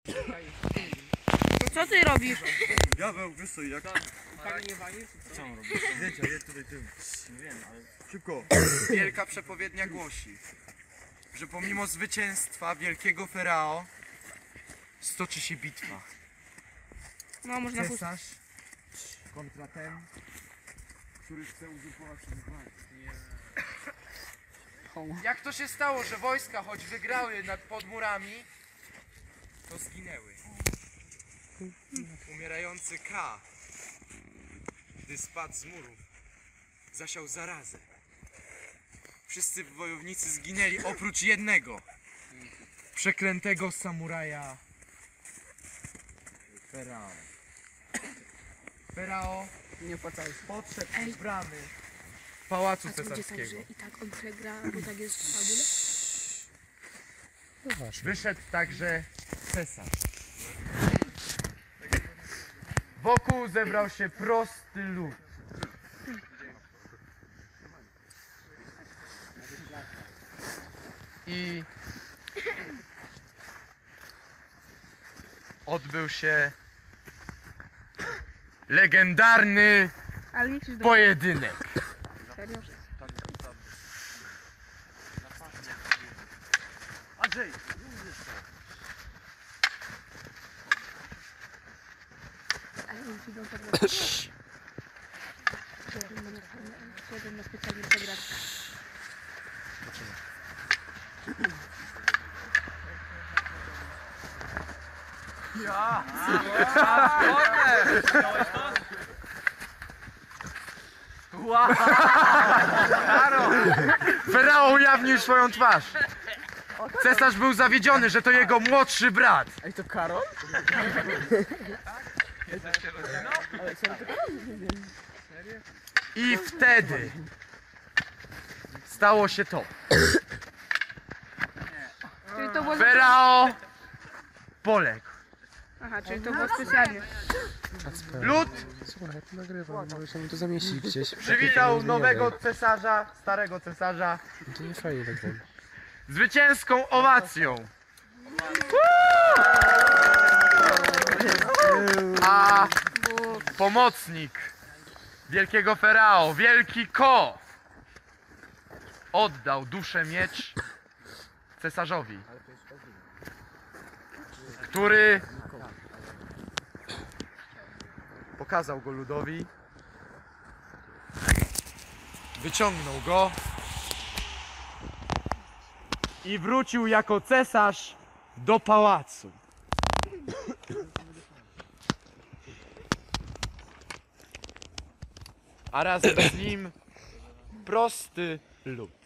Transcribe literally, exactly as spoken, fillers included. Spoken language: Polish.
Co ty robisz? Diabeł, wysoj, jak... Tak nie walisz? Co on robi? Zdjęcia, jest tutaj tym. Nie wiem, ale... Szybko. Wielka przepowiednia głosi, że pomimo zwycięstwa wielkiego Ferao stoczy się bitwa. No można puścić. Cesarz kontra ten, który chce uzurpować władzy. Jak to się stało, że wojska, choć wygrały nad podmurami, to zginęły? Umierający Ka, gdy spadł z murów, zasiał zarazę. Wszyscy wojownicy zginęli oprócz jednego, przeklętego samuraja Ferao. Ferao Nie opłacałeś. podszedł Ej. z bramy pałacu A to będzie tak, że cesarskiego. i tak on przegra, bo tak jest w fabule? Wyszedł także cesarz. Wokół zebrał się prosty lud. I odbył się legendarny Ale nie krzyż do... pojedynek. Serio? Andrzej! Ale oni idą tak na jeden na specjalnie przegrać. Ja! Wow! Ferao ujawnił swoją twarz. Cesarz był zawiedziony, że to jego młodszy brat. Ej, to Karol? I wtedy stało się to. Czyli to było... Ferao poległ. Aha, czyli to było specjalnie. Lud Słuchaj, ja to nagrywam, możesz mi to zamieścić gdzieś. przywitał nowego cesarza, starego cesarza, No to nie fajnie tak tam. zwycięską owacją. A pomocnik wielkiego Ferao, wielki Ko, oddał duszę miecz cesarzowi, który pokazał go ludowi, wyciągnął go i wrócił jako cesarz do pałacu. A razem z nim prosty lud.